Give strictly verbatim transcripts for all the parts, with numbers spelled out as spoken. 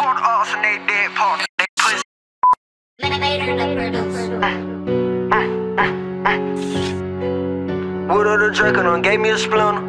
Fought us and they dead partner. They pussy. Wood of the Draco done gave me a splinter.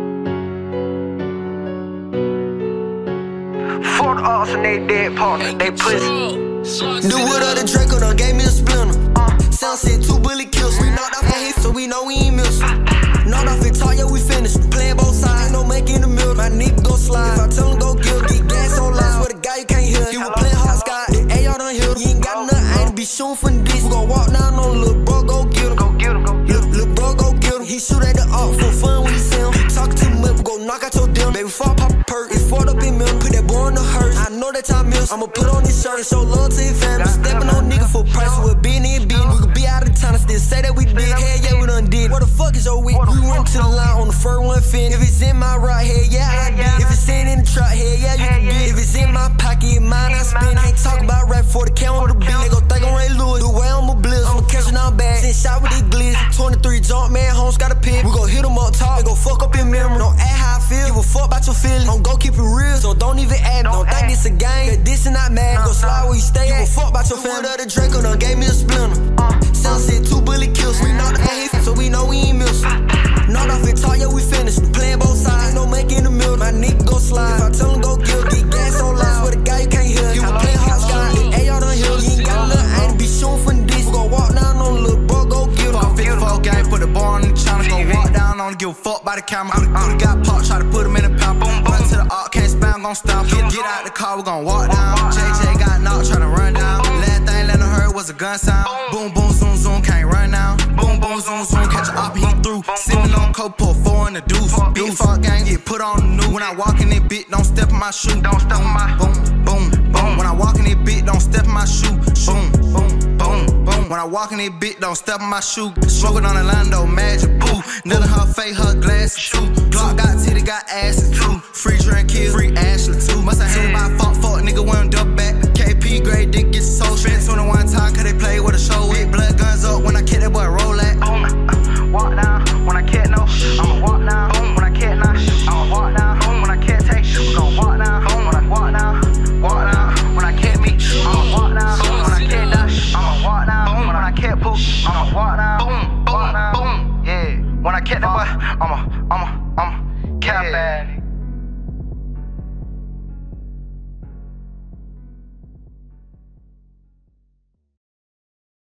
Fought us and they dead partner. They pussy. The wood of the Draco done gave me a splinter. Sound said two bullet kills. We knocked off a hit, so we know we ain't miss. Knocked off it tall, yeah, we finished. Playing both sides, ain't no make in the middle. My nigga go slide. If I tell him go kill, get gas on line. Swear to God, you can't hear. He was playing hot sky. The A R done healed. You ain't got nothing, I ain't be shooting from this. We gon' walk down on lil' bro, go get him. Go get him, go get him. Lil' bro, go get him. He shoot at the op for fun when he see him. He talkin' too much, we gon' knock out your dim. Baby, before I pop a perk, it's fought up in milk. Put that boy in the hearse. I know that time mills. I'ma put on this shirt and show love to his family. Steppin' on nigga for price, we're being in beat. We could be out of town and still say that we did. Hell yeah, we done did. What the fuck is your week? We went to the line on the first one fin. If it's in my right head, yeah, I did. If it's in in the truck, hell yeah, you can get. If it's in my pocket, mine, I spin. Ain't talking about rap for the camera with the beat. They gon' think I'm Ray Lewis. The way I'm a blitz, I'ma catch it down bad. Send shot with these glitz. twenty-three jump, man, Holmes got a pit. We gon' hit them up top. They gon' fuck up your memory. Don't act how I feel. Give a fuck about your feelings. Don't go keep it real, so don't even act. Don't think this a game, cause this is not mad. Go slide where you stay at. Give a fuck about your family. The Draco done gave me a splinter. Sound said two bullet kills. We knocked off a hit, so we know we ain't miss. Knocked off it tall, yeah, we finished. Playing both sides, ain't no make in the middle. My nigga go slide. If I tell him go kill, get gas on line. Swear to God, you can't hear. He was playing hot sky. The A R done healed. You ain't got nothing, I ain't be shooting from this. We gon' walk down on the little bro, go get him. fifty-four gang, put the bar on the channel. Go walk down on, give a fuck by the camera. Could've got popped, try to put him in a pound. Boom, boom to the arc, can't spam, gon' stomp. Get, get out the car, we gon' walk down. J J got knocked, tryna run down. Last thing let him heard was a gun sound. Boom, boom, zoom, zoom, can't run now. Boom, boom, zoom, zoom, catch a op, he through. Sippin' on coke, pull four in the deuce. Big fuck gang, get put on the new. When I walk in that bitch, don't step in my shoe. Don't step in my boom, boom, boom. When I walk in that bitch, don't step in my shoe. Boom, boom, boom, boom. When I walk in that bitch, don't step in my shoe. Smoking on the Lando, magic boo. Nailing her face, her glasses too. Glock got titty, got asses too. Free drink kill, free Ashley too. Must have had my fuck, fuck nigga when duck back. K P grade didn't get so spent twenty-one times, cause they played with a show. Big blood guns up when I kick that boy roll at. Boom, walk down when I can't know. I'ma walk down. Boom, when I can't knock. I'ma walk down. Boom, when I can't take. We gon' walk down. Boom, when I walk down. Walk down when I can't meet. I'ma walk down. Boom, when I can't dash. I'ma walk down. Boom, when I can't pull. I'ma walk down. Boom, boom, boom. Yeah, when I catch that boy, I'ma, I'ma.